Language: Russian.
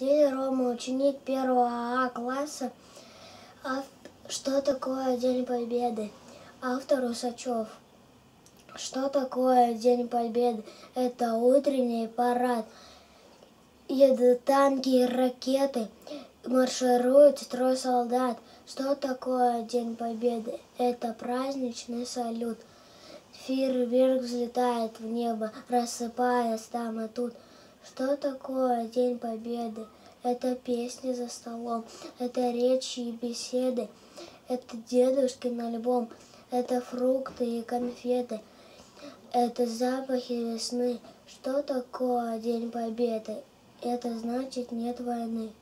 День Рома, ученик 1 класса. Что такое День Победы? Автор Усачев. Что такое День Победы? Это утренний парад. Едут танки и ракеты, марширует строй солдат. Что такое День Победы? Это праздничный салют. Фейерверк взлетает в небо, рассыпаясь там и тут. Что такое День Победы? Это песни за столом, это речи и беседы, это дедушкин альбом, это фрукты и конфеты, это запахи весны. Что такое День Победы? Это значит нет войны.